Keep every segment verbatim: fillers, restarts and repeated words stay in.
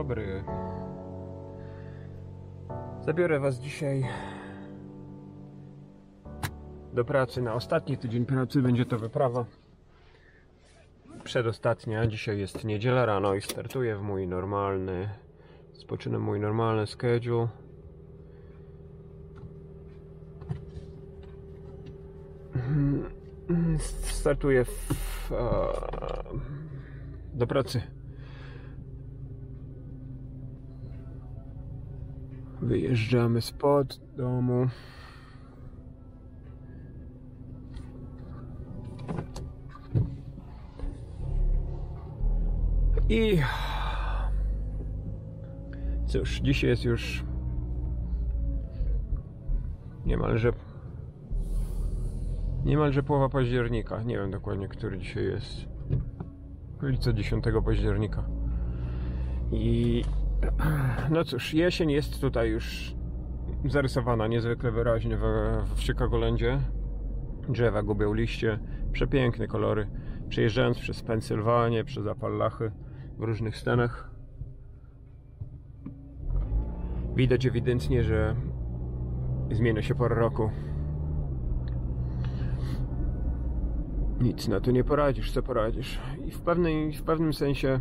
dobry. Zabiorę Was dzisiaj do pracy na ostatni tydzień pracy. Będzie to wyprawa przedostatnia. Dzisiaj jest niedziela rano i startuję w mój normalny, spoczynam mój normalny schedule. Startuję w, uh, do pracy. Wyjeżdżamy spod domu. I cóż, dzisiaj jest już niemalże niemalże połowa października. Nie wiem dokładnie, który dzisiaj jest. Okolica dziesiątego października. I no cóż, jesień jest tutaj już zarysowana niezwykle wyraźnie w, w Chicagolandzie. Drzewa gubią liście, przepiękne kolory. Przejeżdżając przez Pensylwanię, przez Appalachy w różnych stanach, widać ewidentnie, że zmienia się pora roku. Nic na to nie poradzisz, co poradzisz. I w, pewnej, w pewnym sensie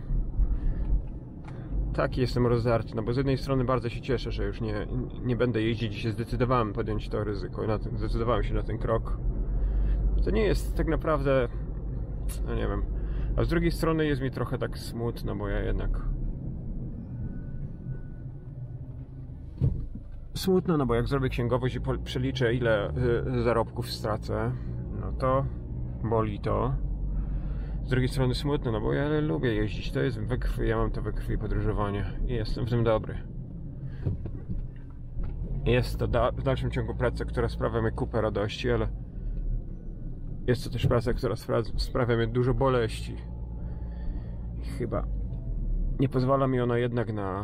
taki jestem rozdarty, no bo z jednej strony bardzo się cieszę, że już nie, nie będę jeździć i się zdecydowałem podjąć to ryzyko. Na ten, zdecydowałem się na ten krok. To nie jest tak naprawdę, no nie wiem, a z drugiej strony jest mi trochę tak smutno, bo ja jednak smutno, no bo jak zrobię księgowość i przeliczę, ile y, zarobków stracę, no to boli to. Z drugiej strony smutno, no bo ja lubię jeździć, to jest we krwi, ja mam to we krwi, podróżowanie i jestem w tym dobry. Jest to da w dalszym ciągu praca, która sprawia mi kupę radości, ale jest to też praca, która spra sprawia mi dużo boleści. I chyba nie pozwala mi ona jednak na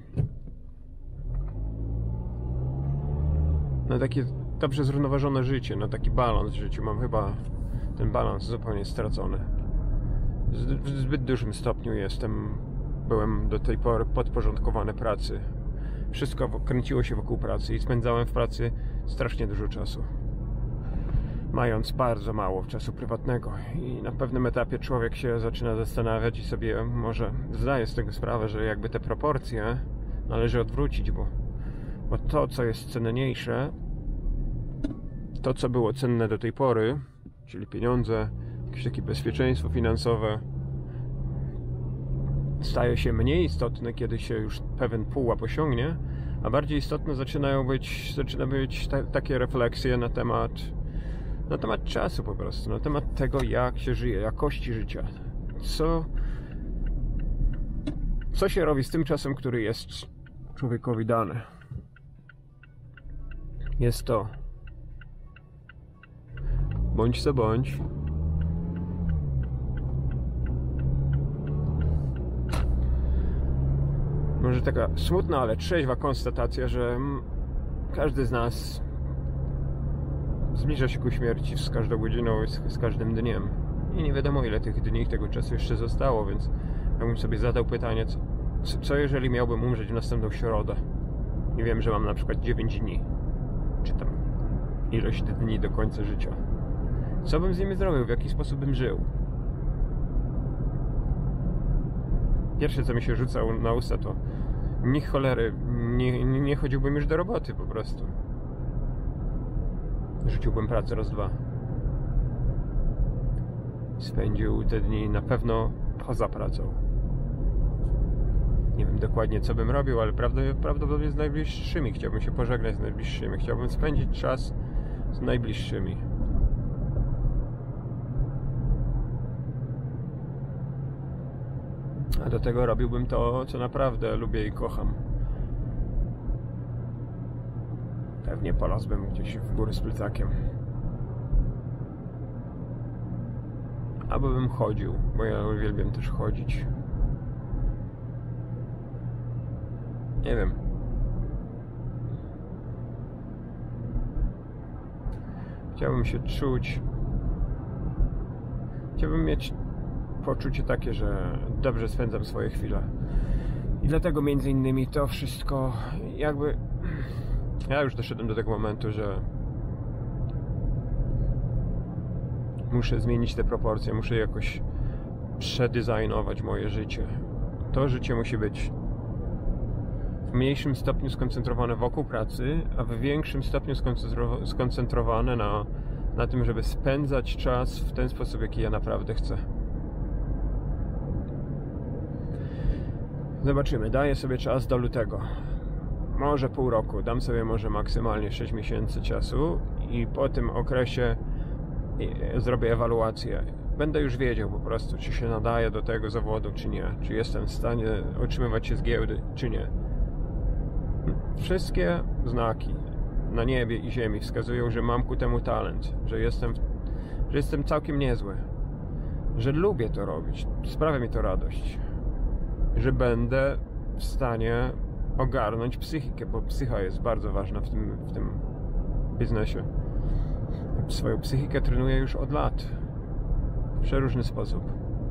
na takie dobrze zrównoważone życie, na taki balans w życiu. Mam chyba ten balans zupełnie stracony. W zbyt dużym stopniu jestem, byłem do tej pory podporządkowany pracy. Wszystko kręciło się wokół pracy i spędzałem w pracy strasznie dużo czasu, mając bardzo mało czasu prywatnego. I na pewnym etapie człowiek się zaczyna zastanawiać i sobie może zdaje z tego sprawę, że jakby te proporcje należy odwrócić, bo, bo to, co jest cenniejsze, to, co było cenne do tej pory, czyli pieniądze, jakieś takie bezpieczeństwo finansowe, staje się mniej istotne, kiedy się już pewien pułap osiągnie, a bardziej istotne zaczynają być, zaczyna być ta, takie refleksje na temat na temat czasu po prostu, na temat tego, jak się żyje, jakości życia. Co co się robi z tym czasem, który jest człowiekowi dany. Jest to bądź co bądź może taka smutna, ale trzeźwa konstatacja, że każdy z nas zbliża się ku śmierci z każdą godziną, z, z każdym dniem. I nie wiadomo, ile tych dni, tego czasu jeszcze zostało, więc ja bym sobie zadał pytanie, co, co jeżeli miałbym umrzeć w następną środę i wiem, że mam na przykład dziewięć dni, czy tam ilość dni do końca życia. Co bym z nimi zrobił? W jaki sposób bym żył? Pierwsze, co mi się rzucało na usta, to ni cholery, nie, nie chodziłbym już do roboty po prostu. Rzuciłbym pracę raz, dwa. Spędził te dni na pewno poza pracą. Nie wiem dokładnie, co bym robił, ale prawdopodobnie z najbliższymi. Chciałbym się pożegnać z najbliższymi. Chciałbym spędzić czas z najbliższymi. A do tego robiłbym to, co naprawdę lubię i kocham. Pewnie polazłbym gdzieś w góry z plecakiem. Albo bym chodził, bo ja uwielbiam też chodzić. Nie wiem. Chciałbym się czuć... Chciałbym mieć poczucie takie, że dobrze spędzam swoje chwile. I dlatego między innymi to wszystko jakby... Ja już doszedłem do tego momentu, że muszę zmienić te proporcje, muszę jakoś przedesignować moje życie. To życie musi być w mniejszym stopniu skoncentrowane wokół pracy, a w większym stopniu skoncentrowane na, na tym, żeby spędzać czas w ten sposób, jaki ja naprawdę chcę. Zobaczymy, daję sobie czas do lutego. Może pół roku, dam sobie może maksymalnie sześć miesięcy czasu i po tym okresie zrobię ewaluację. Będę już wiedział po prostu, czy się nadaję do tego zawodu, czy nie. Czy jestem w stanie utrzymywać się z giełdy, czy nie. Wszystkie znaki na niebie i ziemi wskazują, że mam ku temu talent, że jestem, że jestem całkiem niezły, że lubię to robić, sprawia mi to radość, że będę w stanie ogarnąć psychikę, bo psycha jest bardzo ważna w tym, w tym biznesie. Swoją psychikę trenuję już od lat, w przeróżny sposób.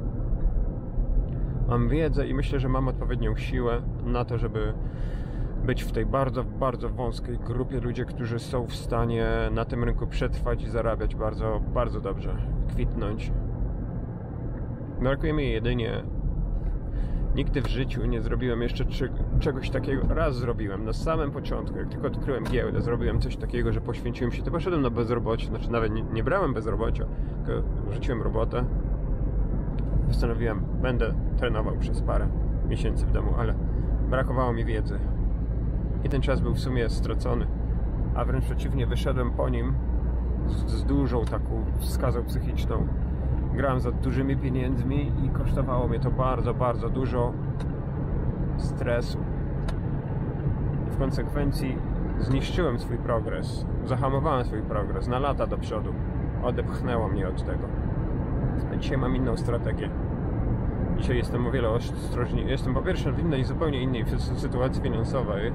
Mam wiedzę i myślę, że mam odpowiednią siłę na to, żeby być w tej bardzo, bardzo wąskiej grupie ludzi, którzy są w stanie na tym rynku przetrwać i zarabiać bardzo, bardzo dobrze, kwitnąć. Brakuje mi jedynie... Nigdy w życiu nie zrobiłem jeszcze czegoś takiego. Raz zrobiłem, na samym początku, jak tylko odkryłem giełdę, zrobiłem coś takiego, że poświęciłem się, to poszedłem na bezrobocie, znaczy nawet nie, nie brałem bezrobocia, tylko rzuciłem robotę. Postanowiłem, będę trenował przez parę miesięcy w domu, ale brakowało mi wiedzy. I ten czas był w sumie stracony, a wręcz przeciwnie, wyszedłem po nim z, z dużą taką skazą psychiczną. Grałem za dużymi pieniędzmi i kosztowało mnie to bardzo, bardzo dużo stresu. I w konsekwencji zniszczyłem swój progres, zahamowałem swój progres na lata do przodu. Odepchnęło mnie od tego. A dzisiaj mam inną strategię. Dzisiaj jestem o wiele ostrożniejszy. Jestem po pierwsze w innej, zupełnie innej sytuacji finansowej.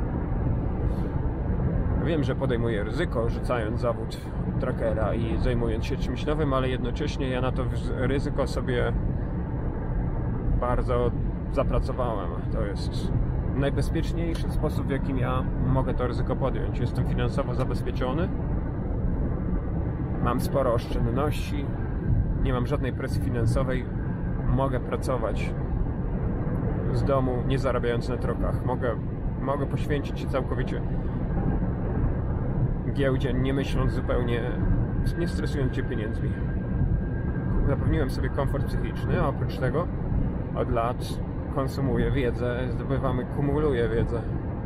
Wiem, że podejmuję ryzyko, rzucając zawód trackera i zajmując się czymś nowym, ale jednocześnie ja na to ryzyko sobie bardzo zapracowałem. To jest najbezpieczniejszy sposób, w jakim ja mogę to ryzyko podjąć. Jestem finansowo zabezpieczony, mam sporo oszczędności, nie mam żadnej presji finansowej, mogę pracować z domu, nie zarabiając na trokach. Mogę, mogę poświęcić się całkowicie giełdzie, nie myśląc zupełnie, nie stresując się pieniędzmi. Zapewniłem sobie komfort psychiczny, a oprócz tego od lat konsumuję wiedzę, zdobywamy, kumuluję wiedzę.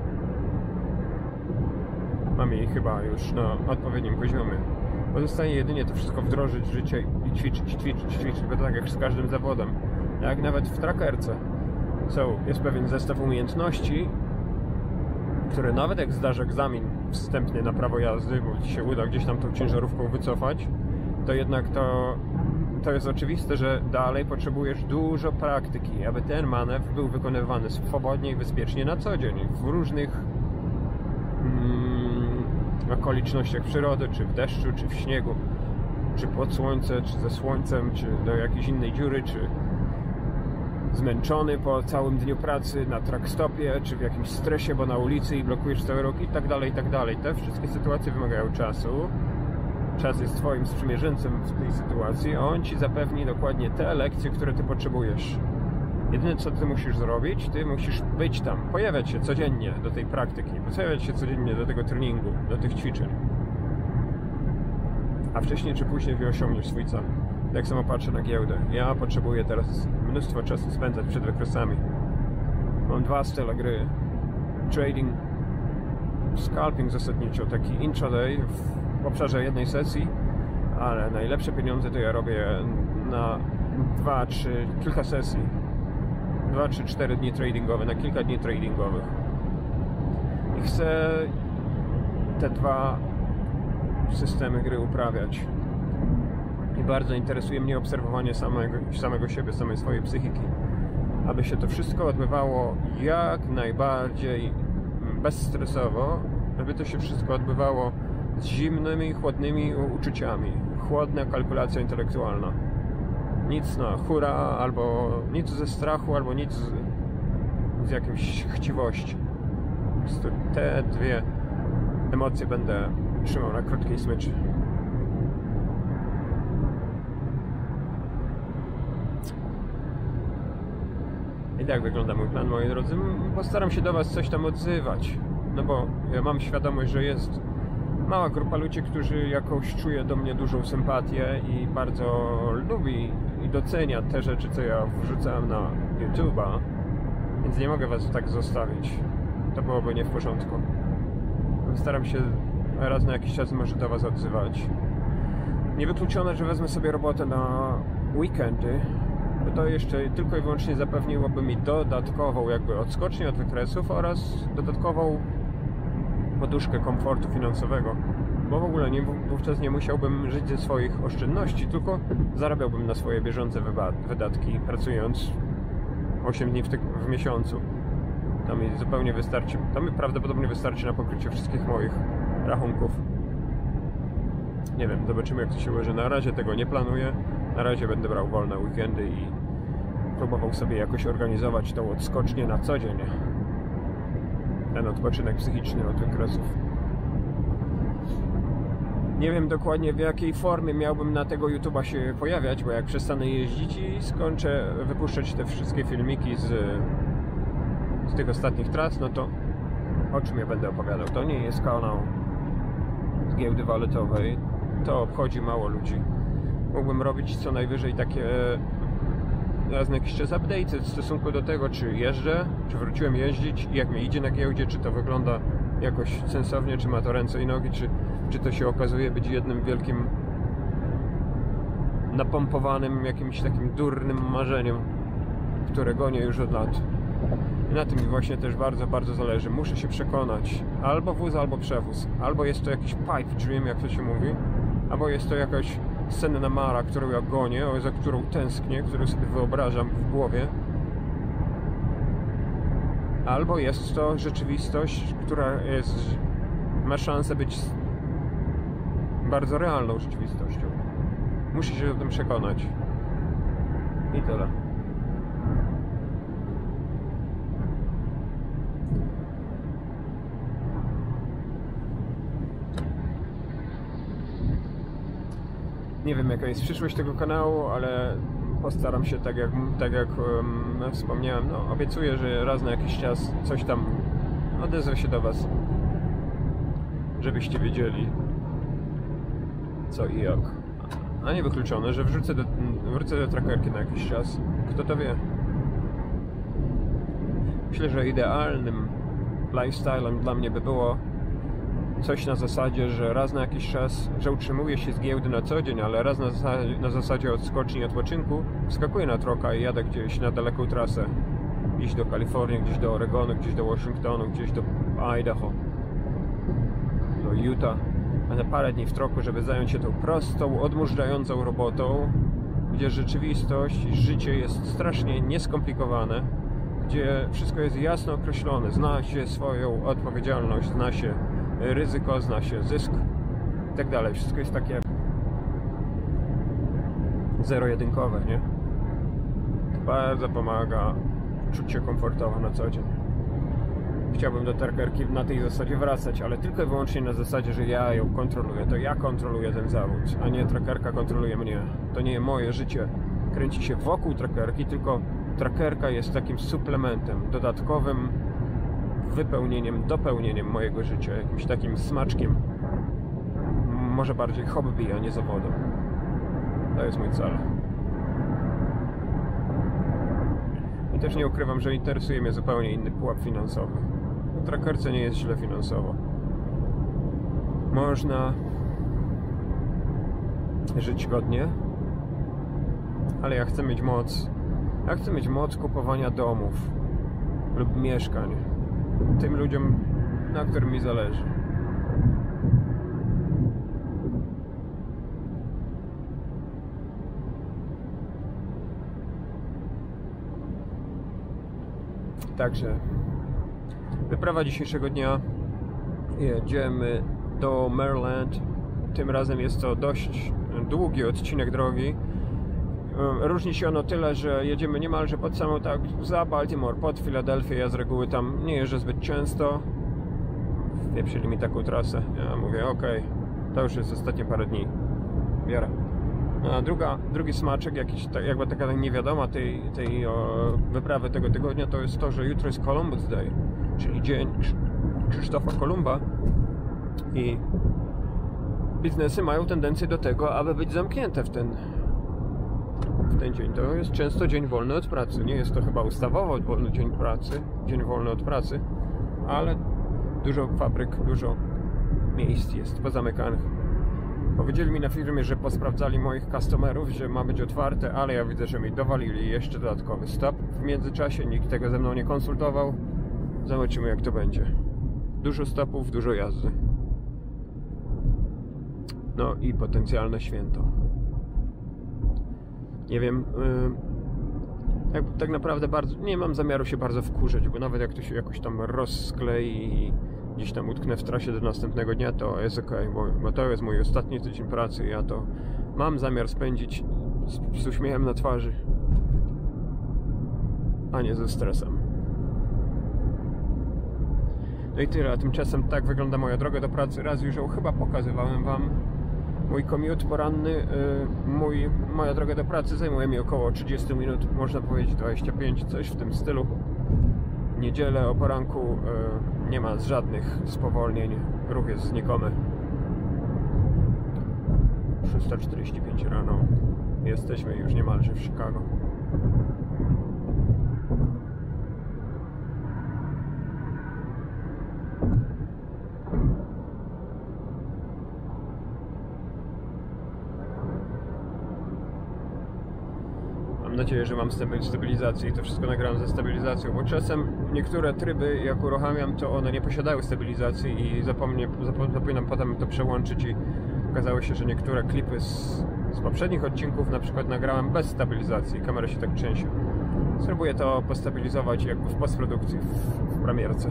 Mam jej chyba już na odpowiednim poziomie. Pozostaje jedynie to wszystko wdrożyć w życie i ćwiczyć, ćwiczyć, ćwiczyć, bo tak jak z każdym zawodem. Jak nawet w trackerce są, jest pewien zestaw umiejętności, które nawet jak zdasz egzamin wstępny na prawo jazdy, bo ci się uda gdzieś tam tą ciężarówką wycofać, to jednak to, to jest oczywiste, że dalej potrzebujesz dużo praktyki, aby ten manewr był wykonywany swobodnie i bezpiecznie na co dzień, w różnych mm, okolicznościach przyrody, czy w deszczu, czy w śniegu, czy pod słońce, czy ze słońcem, czy do jakiejś innej dziury, czy zmęczony po całym dniu pracy na trackstopie, czy w jakimś stresie, bo na ulicy i blokujesz cały rok i tak dalej, i tak dalej. Te wszystkie sytuacje wymagają czasu. Czas jest twoim sprzymierzeńcem w tej sytuacji, a on ci zapewni dokładnie te lekcje, które ty potrzebujesz. Jedyne co ty musisz zrobić, ty musisz być tam, pojawiać się codziennie do tej praktyki, pojawiać się codziennie do tego treningu, do tych ćwiczeń. A wcześniej czy później osiągniesz swój cel. Tak samo patrzę na giełdę. Ja potrzebuję teraz mnóstwo czasu spędzać przed wykresami. Mam dwa style gry. Trading, scalping zasadniczo, taki intraday w obszarze jednej sesji, ale najlepsze pieniądze to ja robię na dwa, trzy, kilka sesji. dwa, trzy, cztery dni tradingowe, na kilka dni tradingowych. I chcę te dwa systemy gry uprawiać. I bardzo interesuje mnie obserwowanie samego, samego siebie, samej swojej psychiki. Aby się to wszystko odbywało jak najbardziej bezstresowo, żeby to się wszystko odbywało z zimnymi, chłodnymi uczuciami. Chłodna kalkulacja intelektualna. Nic na hura, albo nic ze strachu, albo nic z jakiejś chciwości. Po prostu te dwie emocje będę trzymał na krótkiej smyczy. I tak wygląda mój plan, moi drodzy. Postaram się do was coś tam odzywać, no bo ja mam świadomość, że jest mała grupa ludzi, którzy jakoś czuje do mnie dużą sympatię i bardzo lubi i docenia te rzeczy, co ja wrzucałem na YouTube'a, więc nie mogę was tak zostawić. To byłoby nie w porządku. Staram się raz na jakiś czas może do was odzywać. Niewykluczone, że wezmę sobie robotę na weekendy, bo to jeszcze tylko i wyłącznie zapewniłoby mi dodatkową jakby odskocznię od wykresów oraz dodatkową poduszkę komfortu finansowego, bo w ogóle nie, wówczas nie musiałbym żyć ze swoich oszczędności, tylko zarabiałbym na swoje bieżące wydatki, pracując osiem dni w, ty w miesiącu. To mi zupełnie wystarczy, to mi prawdopodobnie wystarczy na pokrycie wszystkich moich rachunków. Nie wiem, zobaczymy, jak to się ułoży. Na razie tego nie planuję, na razie będę brał wolne weekendy i próbował sobie jakoś organizować tą odskocznię na co dzień. Ten odpoczynek psychiczny od wykresów. Nie wiem dokładnie, w jakiej formie miałbym na tego YouTube'a się pojawiać, bo jak przestanę jeździć i skończę wypuszczać te wszystkie filmiki z, z tych ostatnich tras, no to o czym ja będę opowiadał? To nie jest kanał z giełdy waletowej, to obchodzi mało ludzi. Mógłbym robić co najwyżej takie raz na jakiś czas update'y w stosunku do tego, czy jeżdżę, czy wróciłem jeździć i jak mi idzie na giełdzie, czy to wygląda jakoś sensownie, czy ma to ręce i nogi, czy, czy to się okazuje być jednym wielkim napompowanym, jakimś takim durnym marzeniem, które gonię już od lat. I na tym mi właśnie też bardzo, bardzo zależy. Muszę się przekonać, albo wóz, albo przewóz, albo jest to jakiś pipe dream, jak to się mówi, albo jest to jakaś senna mara, którą ja gonię, za którą tęsknię, którą sobie wyobrażam w głowie, albo jest to rzeczywistość, która jest, ma szansę być bardzo realną rzeczywistością. Muszę się o tym przekonać. I tyle. Nie wiem, jaka jest przyszłość tego kanału, ale postaram się, tak jak, tak jak um, wspomniałem, no, obiecuję, że raz na jakiś czas coś tam odezwę się do was, żebyście wiedzieli co i jak. A nie wykluczone, że wrzucę do, wrócę do trackerki na jakiś czas. Kto to wie? Myślę, że idealnym lifestylem dla mnie by było coś na zasadzie, że raz na jakiś czas, że utrzymuję się z giełdy na co dzień, ale raz na zasadzie, na zasadzie odskoczni i odpoczynku wskakuję na troka i jadę gdzieś na daleką trasę. Gdzieś do Kalifornii, gdzieś do Oregonu, gdzieś do Waszyngtonu, gdzieś do Idaho, do Utah. Będę parę dni w troku, żeby zająć się tą prostą, odmurzającą robotą, gdzie rzeczywistość i życie jest strasznie nieskomplikowane, gdzie wszystko jest jasno określone, zna się swoją odpowiedzialność, zna się ryzyko, zna się zysk i tak dalej. Wszystko jest takie zero-jedynkowe, nie? To bardzo pomaga czuć się komfortowo na co dzień. Chciałbym do trackerki na tej zasadzie wracać, ale tylko i wyłącznie na zasadzie, że ja ją kontroluję. To ja kontroluję ten zawód, a nie trackerka kontroluje mnie. To nie moje życie kręci się wokół trackerki, tylko trackerka jest takim suplementem, dodatkowym wypełnieniem, dopełnieniem mojego życia, jakimś takim smaczkiem, może bardziej hobby, a nie zawodem. To jest mój cel. I też nie ukrywam, że interesuje mnie zupełnie inny pułap finansowy. W trackerce nie jest źle finansowo. Można żyć godnie, ale ja chcę mieć moc. Ja chcę mieć moc kupowania domów lub mieszkań tym ludziom, na którym mi zależy. Także wyprawa dzisiejszego dnia. Jedziemy do Maryland. Tym razem jest to dość długi odcinek drogi. Różni się ono tyle, że jedziemy niemalże pod samą, tak, za Baltimore, pod Filadelfię. Ja z reguły tam nie jeżdżę zbyt często. Wpieprzyli mi taką trasę. Ja mówię, okej, okay, to już jest ostatnie parę dni. Biorę. A druga, drugi smaczek, jakiś, tak, jakby taka niewiadoma tej, tej o, wyprawy tego tygodnia, to jest to, że jutro jest Columbus Day, czyli dzień Krzysztofa Kolumba. I biznesy mają tendencję do tego, aby być zamknięte w ten w ten dzień. To jest często dzień wolny od pracy. Nie jest to chyba ustawowo wolny dzień pracy, dzień wolny od pracy, ale dużo fabryk, dużo miejsc jest pozamykanych. Powiedzieli mi na firmie, że posprawdzali moich customerów, że ma być otwarte, ale ja widzę, że mi dowalili jeszcze dodatkowy stop. W międzyczasie nikt tego ze mną nie konsultował. Zobaczymy, jak to będzie. Dużo stopów, dużo jazdy. No i potencjalne święto. Nie wiem, yy, tak, tak naprawdę bardzo, nie mam zamiaru się bardzo wkurzać, bo nawet jak to się jakoś tam rozsklei i gdzieś tam utknę w trasie do następnego dnia, to jest ok, bo, bo to jest mój ostatni tydzień pracy i ja to mam zamiar spędzić z, z uśmiechem na twarzy, a nie ze stresem. No i tyle, a tymczasem tak wygląda moja droga do pracy. Raz już ją chyba pokazywałem wam. Mój commute poranny, mój, moja droga do pracy zajmuje mi około trzydzieści minut, można powiedzieć dwadzieścia pięć, coś w tym stylu. W niedzielę o poranku nie ma żadnych spowolnień, ruch jest znikomy. szósta czterdzieści pięć rano, jesteśmy już niemalże w Chicago. Mam nadzieję, że mam stabilizację i to wszystko nagrałem ze stabilizacją, bo czasem niektóre tryby, jak uruchamiam, to one nie posiadały stabilizacji i zapomnę, zapominam potem to przełączyć i okazało się, że niektóre klipy z, z poprzednich odcinków na przykład nagrałem bez stabilizacji, kamera się tak trzęsie. Spróbuję to postabilizować jakby w postprodukcji, w, w premierce.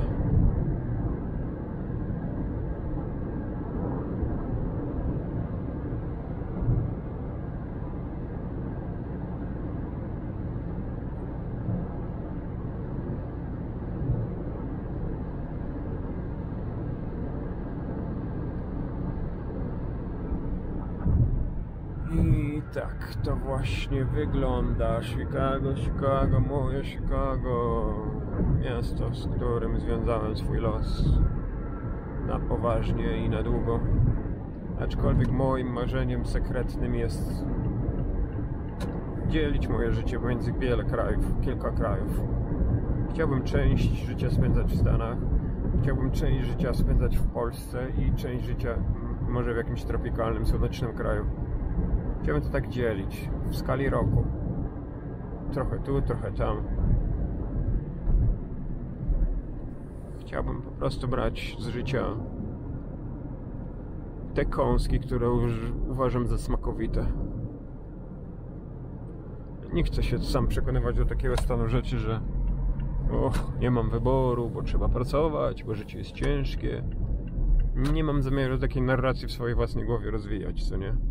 I tak to właśnie wygląda. Chicago, Chicago, moje Chicago. Miasto, z którym związałem swój los na poważnie i na długo. Aczkolwiek moim marzeniem sekretnym jest dzielić moje życie pomiędzy wiele krajów, kilka krajów. Chciałbym część życia spędzać w Stanach, chciałbym część życia spędzać w Polsce i część życia może w jakimś tropikalnym, słonecznym kraju. Chciałbym to tak dzielić w skali roku. Trochę tu, trochę tam. Chciałbym po prostu brać z życia te kąski, które uważam za smakowite. Nie chcę się sam przekonywać do takiego stanu rzeczy, że och, nie mam wyboru, bo trzeba pracować, bo życie jest ciężkie. Nie mam zamiaru takiej narracji w swojej własnej głowie rozwijać, co nie?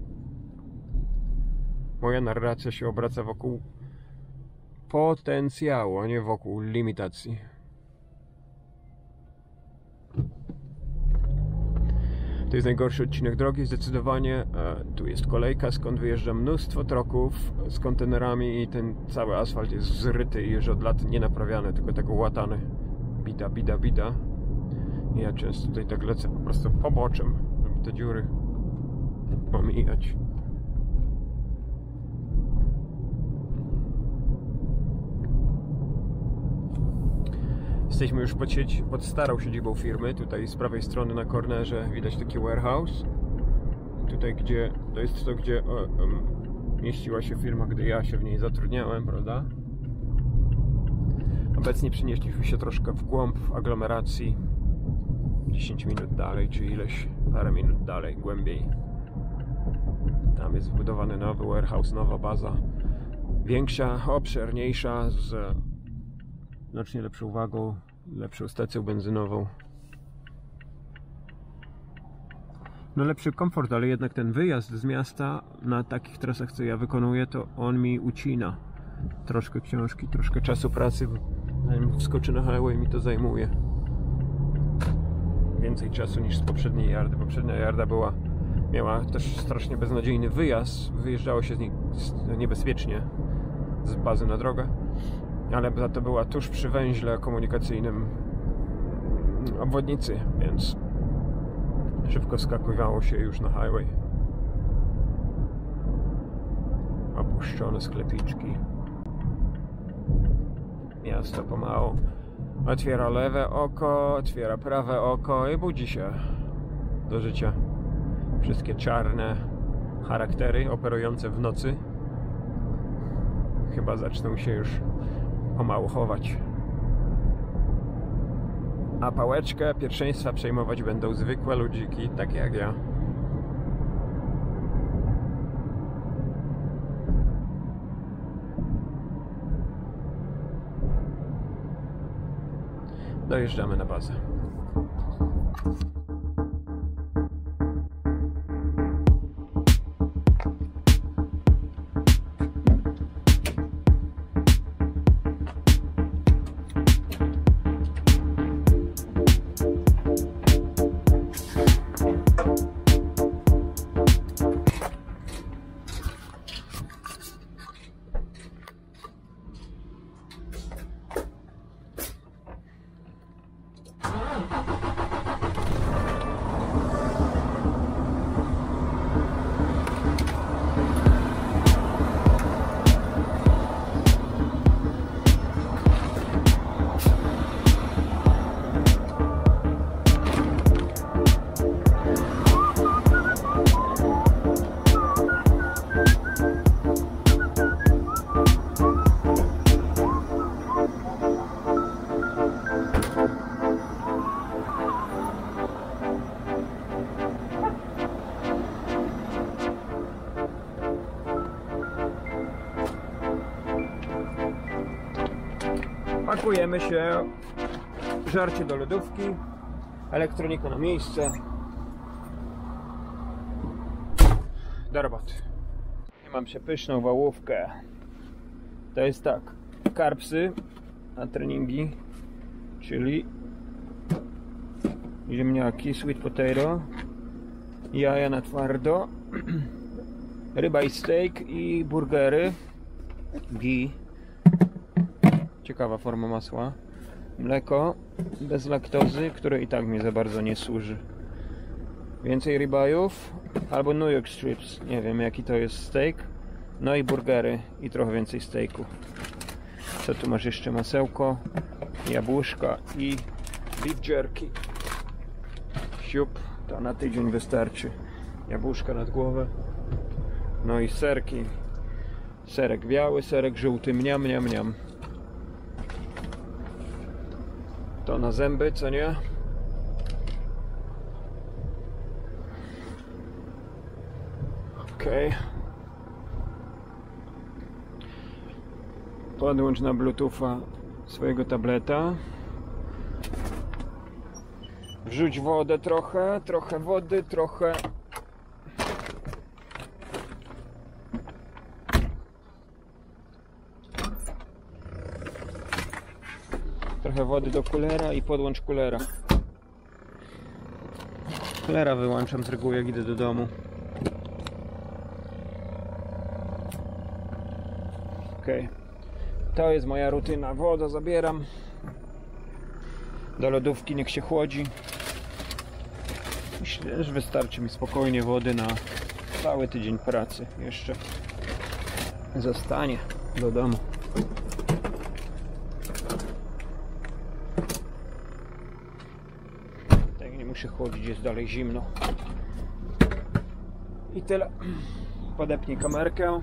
Moja narracja się obraca wokół potencjału, a nie wokół limitacji. To jest najgorszy odcinek drogi, zdecydowanie. Tu jest kolejka, skąd wyjeżdża mnóstwo troków z kontenerami i ten cały asfalt jest zryty i już od lat nie naprawiany, tylko tak łatany. Bida, bida, bida. I ja często tutaj tak lecę po prostu poboczem, żeby te dziury omijać. Jesteśmy już pod, siedzi, pod starą siedzibą firmy. Tutaj z prawej strony na kornerze widać taki warehouse. Tutaj, gdzie to jest to, gdzie o, um, mieściła się firma, gdy ja się w niej zatrudniałem, prawda? Obecnie przenieśliśmy się troszkę w głąb aglomeracji. dziesięć minut dalej, czy ileś, parę minut dalej, głębiej. Tam jest wbudowany nowy warehouse, nowa baza. Większa, obszerniejsza, z znacznie lepszą wagą, lepszą stacją benzynową. no lepszy komfort, ale jednak ten wyjazd z miasta na takich trasach, co ja wykonuję, to on mi ucina troszkę książki, troszkę czasu pracy, zanim wskoczy na highway mi to zajmuje więcej czasu niż z poprzedniej jardy. Poprzednia jarda była, miała też strasznie beznadziejny wyjazd, wyjeżdżało się z niej niebezpiecznie z bazy na drogę, ale za to była tuż przy węźle komunikacyjnym obwodnicy, więc szybko wskakiwało się już na highway. Opuszczone sklepiczki. Miasto pomału otwiera lewe oko, otwiera prawe oko i budzi się do życia. Wszystkie czarne charaktery operujące w nocy chyba zaczną się już pomału chować. A pałeczkę pierwszeństwa przejmować będą zwykłe ludziki, takie jak ja. Dojeżdżamy na bazę. Pakujemy się, żarcie do lodówki, elektronika na miejsce, do roboty. I mam przepyszną wałówkę. To jest tak, karpsy na treningi, czyli ziemniaki, sweet potato, jaja na twardo, ryba i steak i burgery, ghee. Ciekawa forma masła. Mleko bez laktozy, które i tak mi za bardzo nie służy. Więcej ribajów albo New York strips. Nie wiem jaki to jest steak. No i burgery i trochę więcej steaku. Co tu masz jeszcze? Masełko, jabłuszka i beef jerky. Siup, to na tydzień wystarczy. Jabłuszka nad głowę. No i serki. Serek biały, serek żółty. Mniam, mniam, mniam. To na zęby, co nie? Okej. Okay. Podłącz na Bluetootha swojego tableta. Wrzuć wodę trochę, trochę wody, trochę... Trochę wody do kulera i podłącz kulera. Kulera wyłączam z reguły jak idę do domu. Okej. To jest moja rutyna. Wodę zabieram do lodówki, niech się chłodzi. Myślę, że wystarczy mi spokojnie wody na cały tydzień pracy. Jeszcze zostanie do domu. Tak, nie muszę chłodzić, jest dalej zimno. I tyle. Podepnij kamerkę.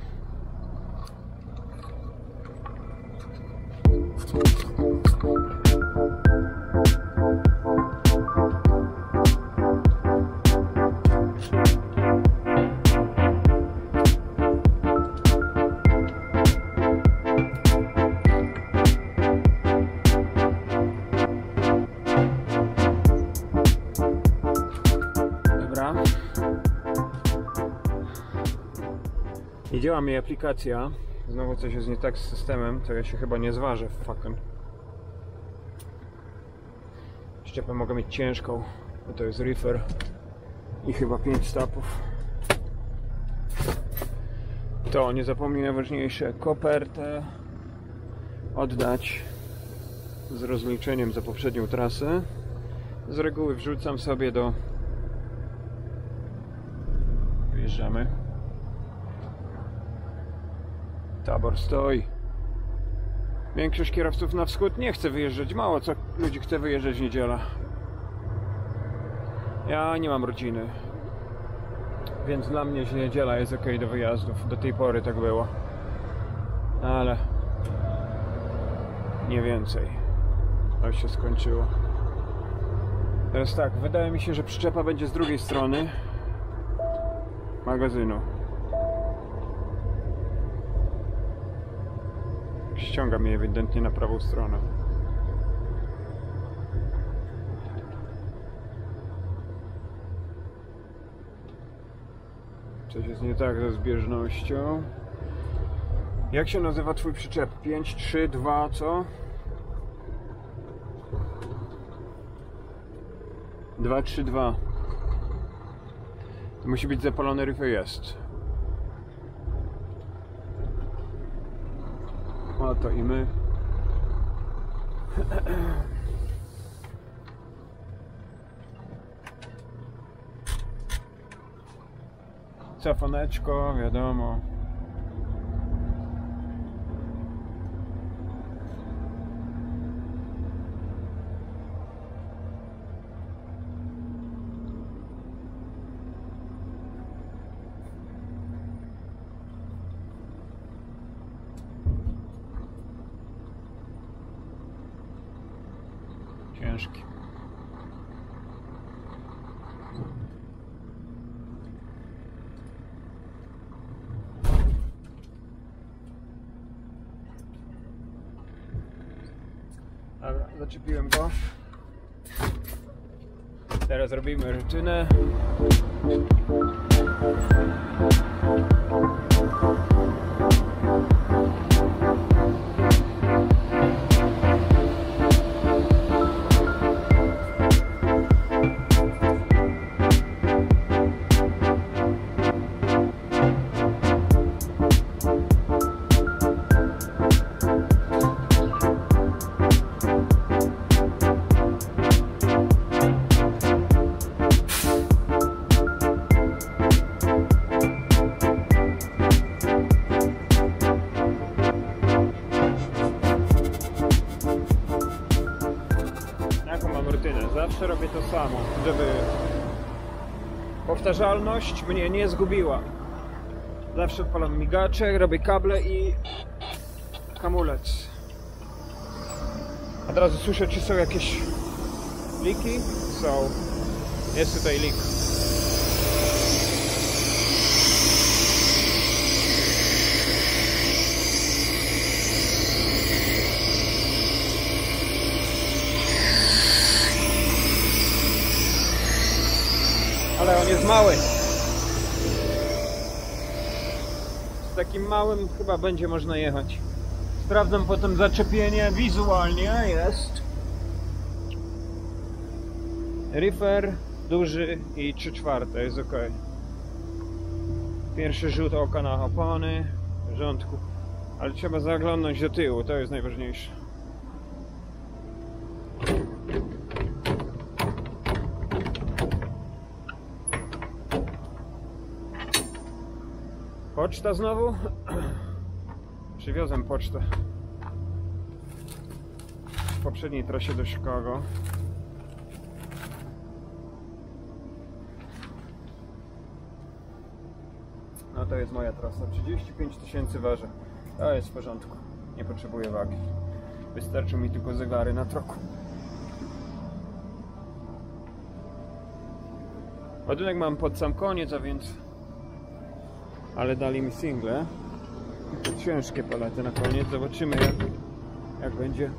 Dobra. Nie działa mi aplikacja. Znowu coś jest nie tak z systemem, to ja się chyba nie zważę w fucking. Szczepę mogę mieć ciężką, bo to jest reefer i chyba pięć stopów. To nie zapomnij najważniejsze, kopertę oddać z rozliczeniem za poprzednią trasę. Z reguły wrzucam sobie do... Wyjeżdżamy. Tabor stoi. Większość kierowców na wschód nie chce wyjeżdżać. Mało co ludzi chce wyjeżdżać w niedzielę. Ja nie mam rodziny, więc dla mnie niedziela jest ok do wyjazdów. Do tej pory tak było. Ale nie więcej. To się skończyło. Teraz tak, wydaje mi się, że przyczepa będzie z drugiej strony magazynu. Ściąga mnie ewidentnie na prawą stronę. Coś jest nie tak ze zbieżnością. Jak się nazywa twój przyczep? pięć, trzy, dwa, co? dwa, trzy, dwa. To musi być zapalony reefer, jest. A to i my. Cafoneczko, wiadomo. Ciężki. Dobra, zaczepiłem go. Teraz robimy rutynę. Zawsze robię to samo, żeby powtarzalność mnie nie zgubiła. Zawsze odpalam migacze, robię kable i hamulec. Od razu słyszę, czy są jakieś liki. Są. Jest tutaj lik. Ale on jest mały. Z takim małym chyba będzie można jechać. Sprawdzam potem zaczepienie wizualnie. Jest reefer duży i trzy czwarte, jest ok. Pierwszy rzut oka na opony, w porządku. Ale trzeba zaglądnąć do tyłu, to jest najważniejsze. Poczta znowu? Przywiozłem pocztę w poprzedniej trasie do Chicago. No to jest moja trasa. trzydzieści pięć tysięcy waży. To jest w porządku. Nie potrzebuję wagi. Wystarczą mi tylko zegary na troku. Ładunek mam pod sam koniec, a więc... Ale dali mi single. I to ciężkie palety na koniec. Zobaczymy jak, jak będzie.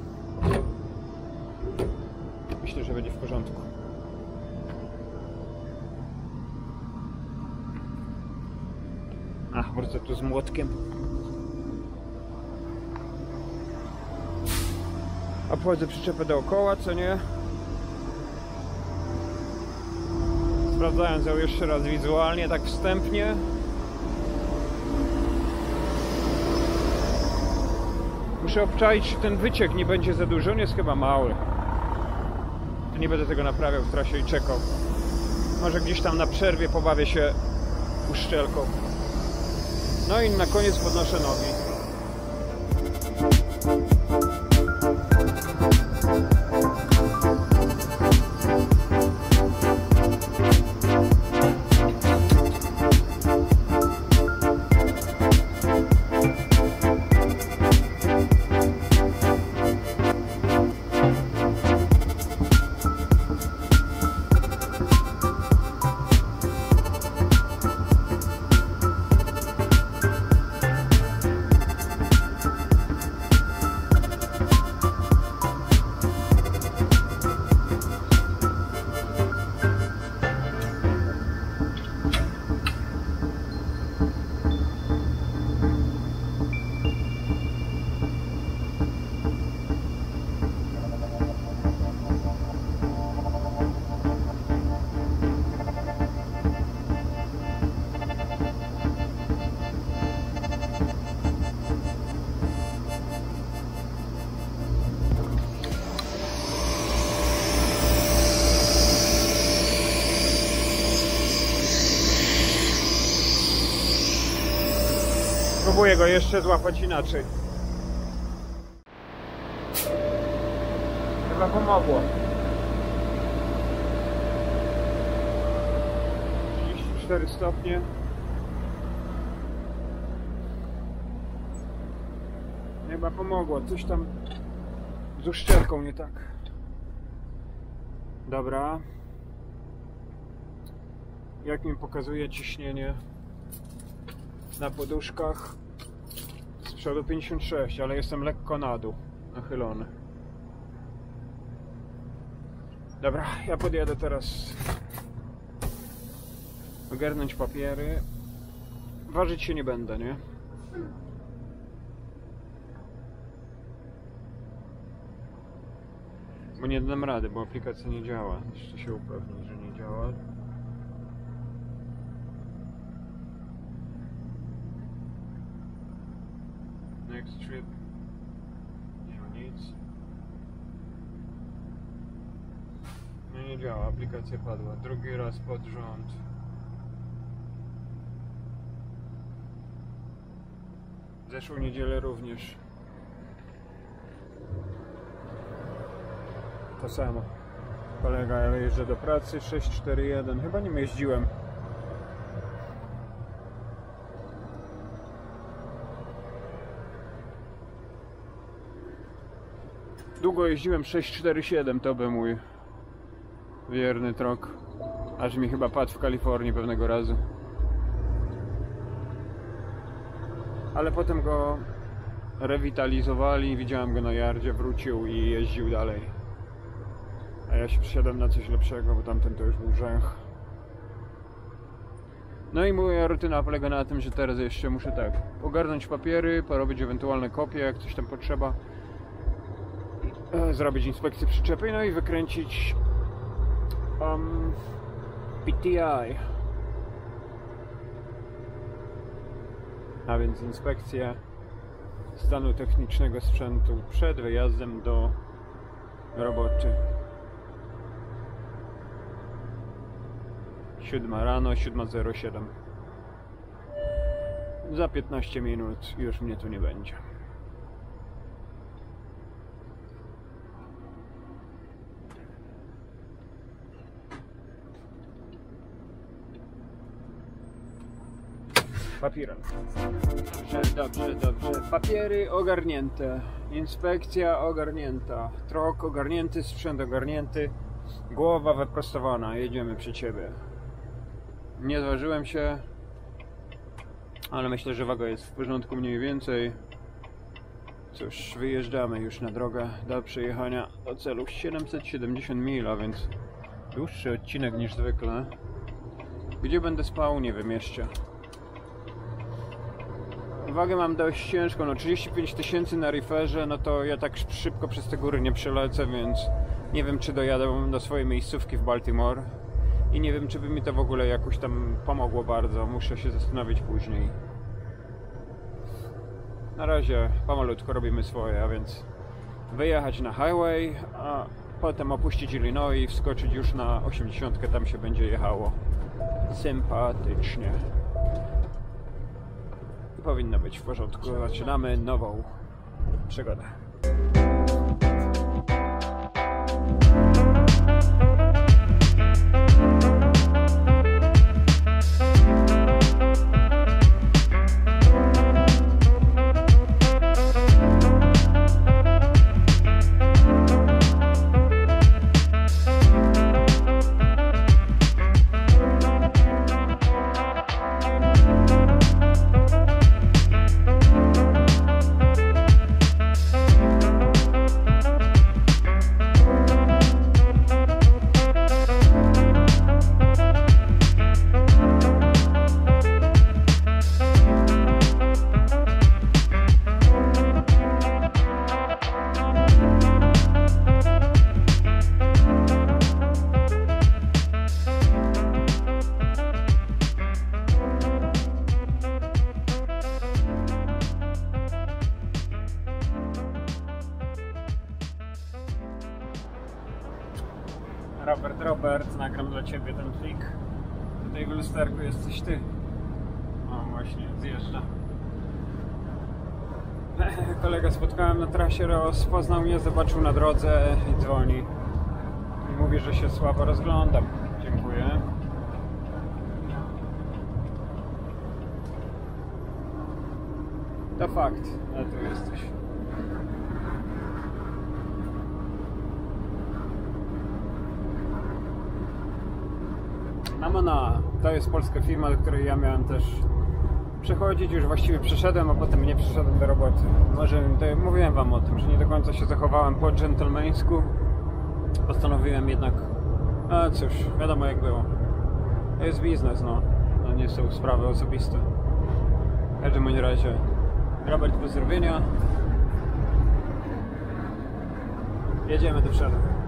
Myślę, że będzie w porządku. A, Wrócę tu z młotkiem. Obchodzę przyczepę dookoła, co nie? Sprawdzając ją jeszcze raz wizualnie, tak wstępnie. Muszę obczaić, czy ten wyciek nie będzie za duży, on jest chyba mały. To nie będę tego naprawiał w trasie i czekał. Może gdzieś tam na przerwie pobawię się uszczelką. No i na koniec podnoszę nogi. Próbuję go jeszcze złapać inaczej. Chyba pomogło. trzydzieści cztery stopnie. Chyba pomogło. Coś tam z uszczelką nie tak. Dobra. Jak mi pokazuje ciśnienie na poduszkach? Z przodu pięćdziesiąt sześć, ale jestem lekko na dół nachylony. Dobra, ja podjadę teraz ogarnąć papiery. Ważyć się nie będę, nie? Bo nie dam rady, bo aplikacja nie działa. Jeszcze się upewnić, że nie działa. Next trip. Nie ma nic. No nie działa, aplikacja padła. Drugi raz pod rząd. Zeszłą niedzielę również. To samo. Kolega, ja jeżdżę do pracy, sześć cztery jeden. Chyba nim jeździłem. Długo jeździłem sześć cztery siedem, to był mój wierny trok. Aż mi chyba padł w Kalifornii pewnego razu. Ale potem go rewitalizowali, widziałem go na yardzie, wrócił i jeździł dalej. A ja się przysiadłem na coś lepszego, bo tamten to już był rzęch. No i moja rutyna polega na tym, że teraz jeszcze muszę tak ogarnąć papiery, porobić ewentualne kopie, jak coś tam potrzeba, zrobić inspekcję przyczepy, no i wykręcić um, P T I. A więc inspekcja stanu technicznego sprzętu przed wyjazdem do roboty. Siódma rano, siódma zero siedem. Za piętnaście minut już mnie tu nie będzie. Papierem. Dobrze, dobrze, dobrze. Papiery ogarnięte. Inspekcja ogarnięta. Trok ogarnięty, sprzęt ogarnięty. Głowa wyprostowana. Jedziemy przy ciebie. Nie zważyłem się, ale myślę, że waga jest w porządku mniej więcej. Cóż, wyjeżdżamy już na drogę do przejechania do celu. siedemset siedemdziesiąt mil, a więc dłuższy odcinek niż zwykle. Gdzie będę spał? Nie wiem jeszcze. Wagę mam dość ciężką, no trzydzieści pięć tysięcy na reeferze, no to ja tak szybko przez te góry nie przelecę, więc nie wiem, czy dojadę do swojej miejscówki w Baltimore i nie wiem, czy by mi to w ogóle jakoś tam pomogło bardzo, muszę się zastanowić później. Na razie pomalutko robimy swoje, a więc wyjechać na highway, a potem opuścić Illinois i wskoczyć już na osiemdziesiątkę, tam się będzie jechało sympatycznie. I powinno być w porządku. Zaczynamy nową przygodę. Robert, Robert, nagram dla Ciebie ten plik. Tutaj w lusterku jesteś Ty. O, właśnie, zjeżdża. Kolega spotkałem na trasie, rozpoznał mnie, zobaczył na drodze i dzwoni. I mówi, że się słabo rozglądam. Dziękuję. To fakt, ale tu jesteś. Amona, to jest polska firma, do której ja miałem też przechodzić, już właściwie przeszedłem, a potem nie przyszedłem do roboty. Może to, mówiłem wam o tym, że nie do końca się zachowałem po dżentelmeńsku. Postanowiłem jednak, a cóż, wiadomo jak było. To jest biznes, no. To nie są sprawy osobiste. W każdym bądź razie, Robert, pozdrowienia. Jedziemy do przodu.